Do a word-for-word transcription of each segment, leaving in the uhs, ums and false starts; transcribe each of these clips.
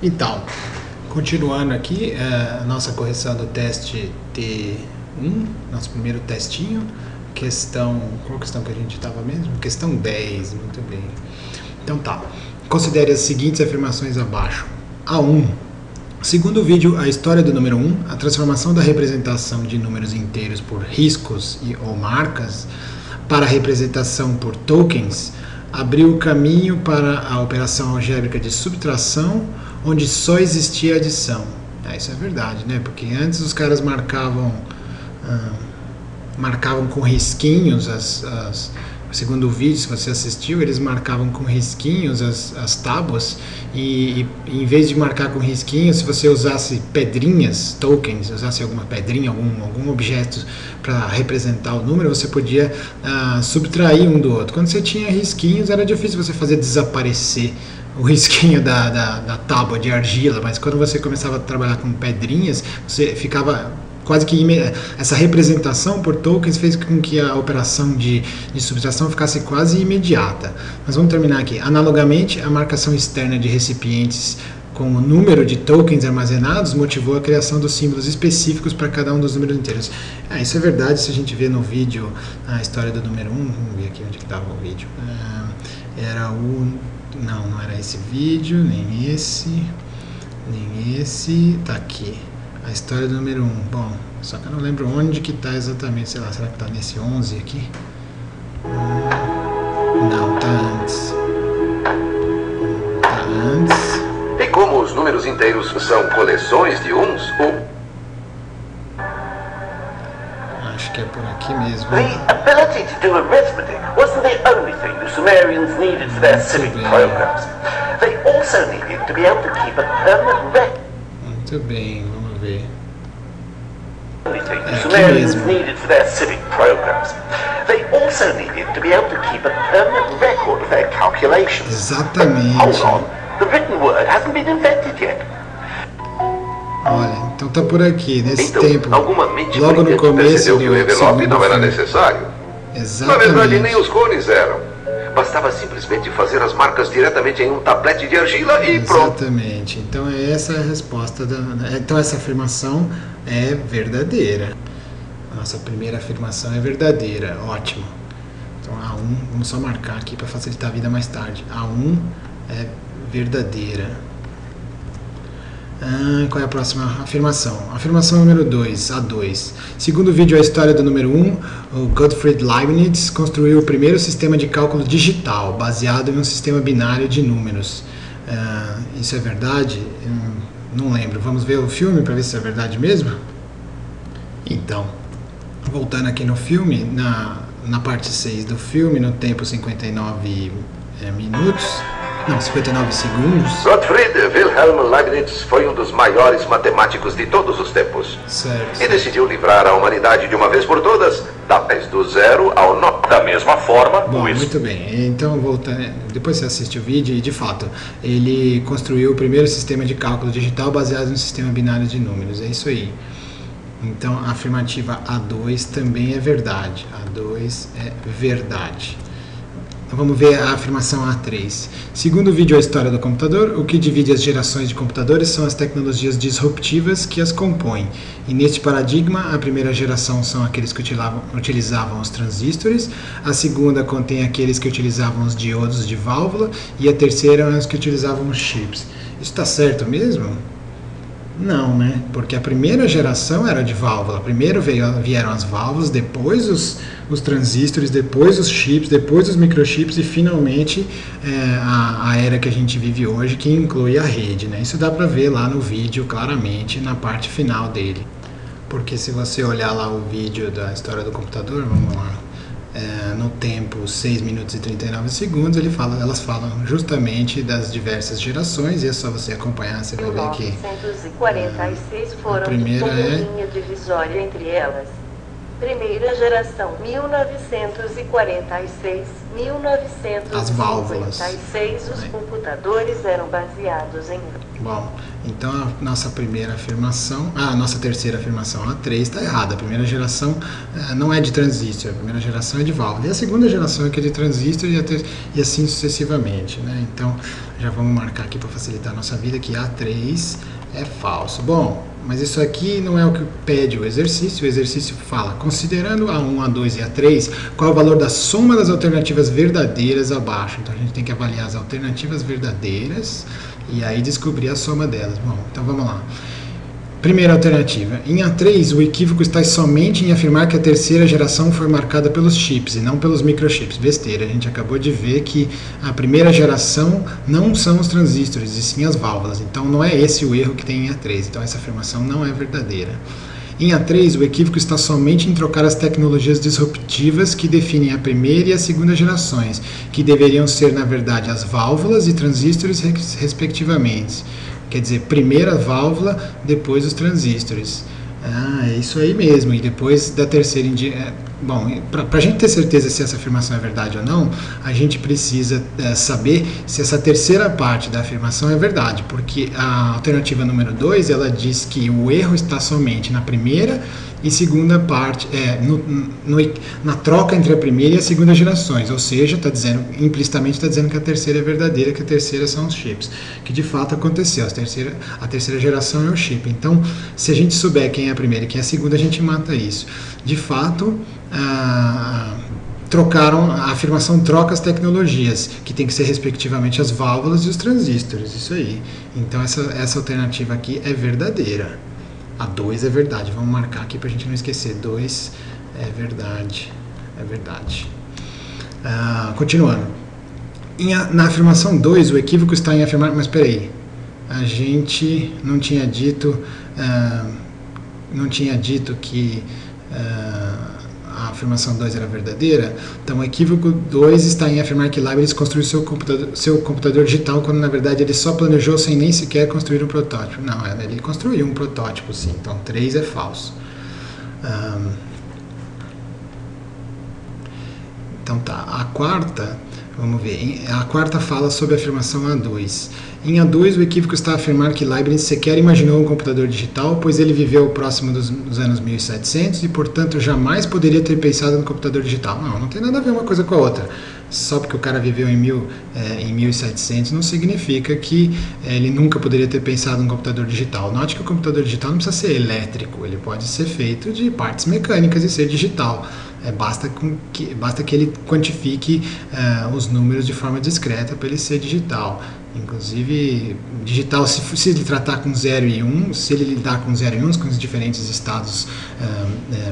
Então, continuando aqui, a nossa correção do teste T um, nosso primeiro testinho, questão, qual questão que a gente estava mesmo? Questão dez, muito bem. Então tá, considere as seguintes afirmações abaixo. A um. Segundo o vídeo A História do Número um, a transformação da representação de números inteiros por riscos e, ou marcas para a representação por tokens abriu o caminho para a operação algébrica de subtração, onde só existia adição. É, isso é verdade, né? Porque antes os caras marcavam, ah, marcavam com risquinhos as, as segundo o vídeo, se você assistiu, eles marcavam com risquinhos as, as tábuas e, e em vez de marcar com risquinhos, se você usasse pedrinhas, tokens, usasse alguma pedrinha, algum, algum objeto para representar o número, você podia uh, subtrair um do outro. Quando você tinha risquinhos, era difícil você fazer desaparecer o risquinho da, da, da tábua de argila, mas quando você começava a trabalhar com pedrinhas, você ficava quase que essa representação por tokens fez com que a operação de, de subtração ficasse quase imediata. Mas vamos terminar aqui. Analogamente, a marcação externa de recipientes com o número de tokens armazenados motivou a criação dos símbolos específicos para cada um dos números inteiros. Ah, isso é verdade se a gente vê no vídeo a história do número um. Vamos ver aqui onde que estava o vídeo. Ah, era o... Não, não era esse vídeo, nem esse, nem esse. Tá aqui. A história do número um. Bom, só que eu não lembro onde que está exatamente. Sei lá, será que está nesse onze aqui? Hum, não, está antes. Está antes. E como os números inteiros são coleções de uns, ou... Acho que é por aqui mesmo. The ability to do arithmetic wasn't the only thing the Sumerians needed for their civic programs. They also needed to be able to keep a permanent record. Muito bem, vamos ver. The Sumerians needed for their civic programs. They also needed to be able to keep a permanent record of their calculations. Exatamente. Hold on, the written word hasn't been invented yet. Olha, então tá por aqui, nesse então, tempo, alguma mente logo no começo do que o envelope não era necessário. Exatamente. Na verdade, nem os cones eram. Bastava simplesmente fazer as marcas diretamente em um tablete de argila e pronto. Exatamente. Então essa é a resposta da... Então essa afirmação é verdadeira. A nossa primeira afirmação é verdadeira. Ótimo. Então A um, vamos só marcar aqui para facilitar a vida mais tarde. A um é verdadeira. Ah, qual é a próxima afirmação? Afirmação número dois, A dois. Segundo o vídeo A História do Número um, o Gottfried Leibniz construiu o primeiro sistema de cálculo digital, baseado em um sistema binário de números. Ah, isso é verdade? Hum, não lembro. Vamos ver o filme para ver se é verdade mesmo? Então, voltando aqui no filme, na, na parte seis do filme, no tempo cinquenta e nove é, minutos... Não, cinquenta e nove segundos. Gottfried Wilhelm Leibniz foi um dos maiores matemáticos de todos os tempos. Certo. E decidiu livrar a humanidade de uma vez por todas da pés do zero ao nó. Da mesma forma, Bom, o es... muito bem. Então, voltando, depois você assiste o vídeo e, de fato, ele construiu o primeiro sistema de cálculo digital baseado no sistema binário de números. É isso aí. Então, a afirmativa A dois também é verdade. A dois é verdade. Vamos ver a afirmação A três. Segundo o vídeo A História do Computador, o que divide as gerações de computadores são as tecnologias disruptivas que as compõem. E neste paradigma, a primeira geração são aqueles que utilizavam, utilizavam os transistores, a segunda contém aqueles que utilizavam os diodos de válvula e a terceira os que utilizavam os chips. Isso está certo mesmo? Não, né? Porque a primeira geração era de válvula. Primeiro veio, vieram as válvulas, depois os, os transistores, depois os chips, depois os microchips e finalmente é, a, a era que a gente vive hoje, que inclui a rede, né? Isso dá para ver lá no vídeo claramente na parte final dele. Porque se você olhar lá o vídeo da história do computador, vamos lá, é, no tempo seis minutos e trinta e nove segundos, ele fala, elas falam justamente das diversas gerações, e é só você acompanhar, você vai ver que novecentos e quarenta e seis foram a primeira de é linha divisória entre elas. Primeira geração, mil novecentos e quarenta e seis, mil novecentos e cinquenta e seis, os computadores eram baseados em... Bom, então a nossa primeira afirmação, ah, a nossa terceira afirmação, a três, está errada. A primeira geração eh, não é de transistor, a primeira geração é de válvula. E a segunda geração é que é de transistor e, até, e assim sucessivamente, né? Então, já vamos marcar aqui para facilitar a nossa vida que a três é falso. Bom, mas isso aqui não é o que pede o exercício. O exercício fala, considerando a um, a dois e a três, qual é o valor da soma das alternativas verdadeiras abaixo. Então, a gente tem que avaliar as alternativas verdadeiras e aí descobrir a soma delas. Bom, então vamos lá. Primeira alternativa. Em A três, o equívoco está somente em afirmar que a terceira geração foi marcada pelos chips e não pelos microchips. Besteira, a gente acabou de ver que a primeira geração não são os transistores, e sim as válvulas. Então não é esse o erro que tem em A três. Então essa afirmação não é verdadeira. Em A três, o equívoco está somente em trocar as tecnologias disruptivas que definem a primeira e a segunda gerações, que deveriam ser, na verdade, as válvulas e transistores respectivamente. Quer dizer, primeiro a válvula, depois os transistores. Ah, é isso aí mesmo. E depois da terceira em diante. Bom, para a gente ter certeza se essa afirmação é verdade ou não, a gente precisa é, saber se essa terceira parte da afirmação é verdade, porque a alternativa número dois, ela diz que o erro está somente na primeira e segunda parte, é, no, no, na troca entre a primeira e a segunda gerações, ou seja, tá dizendo, implicitamente está dizendo que a terceira é verdadeira, que a terceira são os chips, que de fato aconteceu, a terceira, a terceira geração é o chip. Então, se a gente souber quem é a primeira e quem é a segunda, a gente mata isso. De fato, ah, trocaram, a afirmação troca as tecnologias, que tem que ser respectivamente as válvulas e os transistores, isso aí. Então essa, essa alternativa aqui é verdadeira. A dois é verdade, vamos marcar aqui para a gente não esquecer, dois é verdade, é verdade. Ah, continuando. Em a, na afirmação dois, o equívoco está em afirmar, mas espera aí, a gente não tinha dito, ah, não tinha dito que ah, a afirmação dois era verdadeira, então o equívoco dois está em afirmar que Leibniz construiu seu computador, seu computador digital, quando na verdade ele só planejou sem nem sequer construir um protótipo. Não, ele construiu um protótipo sim, então três é falso. Um, então tá, a quarta, vamos ver, a quarta fala sobre a afirmação A dois. Em A dois, o equívoco está a afirmar que Leibniz sequer imaginou um computador digital, pois ele viveu próximo dos, dos anos mil e setecentos e, portanto, jamais poderia ter pensado no computador digital. Não, não tem nada a ver uma coisa com a outra. Só porque o cara viveu em, mil, é, em mil e setecentos não significa que é, ele nunca poderia ter pensado no computador digital. Note que o computador digital não precisa ser elétrico, ele pode ser feito de partes mecânicas e ser digital. É, basta, com que, basta que ele quantifique uh, os números de forma discreta para ele ser digital. Inclusive, digital, se, se ele tratar com zero e um, se ele lidar com zero e um, com os diferentes estados uh,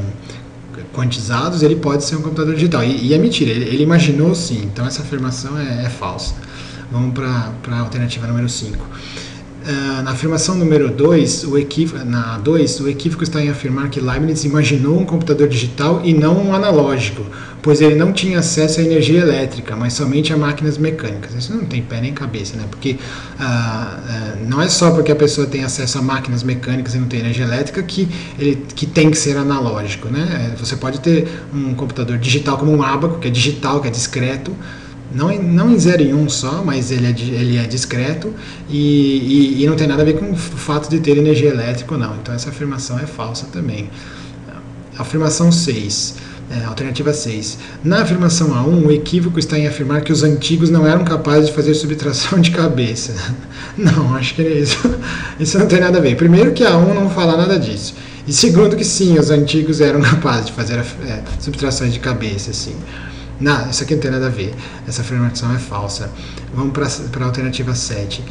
uh, quantizados, ele pode ser um computador digital. E, e é mentira, ele, ele imaginou sim, então essa afirmação é, é falsa. Vamos para a alternativa número cinco. Uh, na afirmação número dois, o equívoco, na dois, o equívoco está em afirmar que Leibniz imaginou um computador digital e não um analógico, pois ele não tinha acesso à energia elétrica, mas somente a máquinas mecânicas. Isso não tem pé nem cabeça, né? Porque uh, uh, não é só porque a pessoa tem acesso a máquinas mecânicas e não tem energia elétrica que, ele, que tem que ser analógico, né? Você pode ter um computador digital como um ábaco, que é digital, que é discreto, Não em, não em zero e um só, mas ele é, ele é discreto e, e, e não tem nada a ver com o fato de ter energia elétrica ou não. Então essa afirmação é falsa também. Afirmação seis, é, alternativa seis. Na afirmação A um, o equívoco está em afirmar que os antigos não eram capazes de fazer subtração de cabeça. Não, acho que é isso. Isso não tem nada a ver. Primeiro que a um não fala nada disso. E segundo que sim, os antigos eram capazes de fazer é, subtrações de cabeça, sim. Não, isso aqui não tem nada a ver. Essa afirmação é falsa. Vamos para a alternativa sete.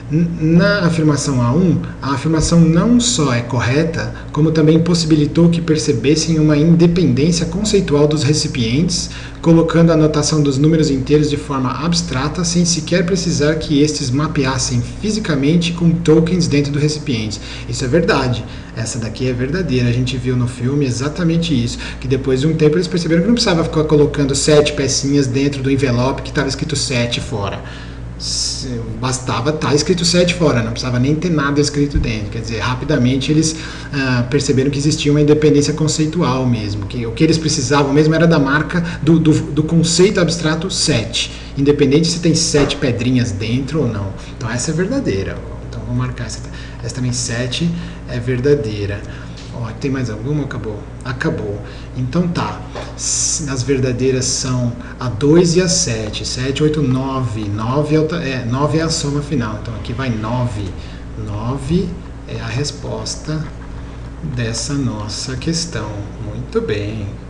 Na afirmação A um, a afirmação não só é correta, como também possibilitou que percebessem uma independência conceitual dos recipientes, colocando a notação dos números inteiros de forma abstrata, sem sequer precisar que estes mapeassem fisicamente com tokens dentro do recipiente. Isso é verdade. Essa daqui é verdadeira. A gente viu no filme exatamente isso, que depois de um tempo eles perceberam que não precisava ficar colocando sete pecinhas dentro do envelope que estava escrito sete fora. eles bastava estar escrito sete fora, não precisava nem ter nada escrito dentro. Quer dizer, rapidamente eles ah, perceberam que existia uma independência conceitual mesmo, que o que eles precisavam mesmo era da marca do, do, do conceito abstrato sete, independente se tem sete pedrinhas dentro ou não. Então essa é verdadeira. Então vou marcar essa, essa também, sete é verdadeira. Ó, tem mais alguma? Acabou. Acabou. Então tá. As verdadeiras são a dois e a sete. sete, oito, nove. nove é, é, nove é a soma final. Então aqui vai nove. nove é a resposta dessa nossa questão. Muito bem.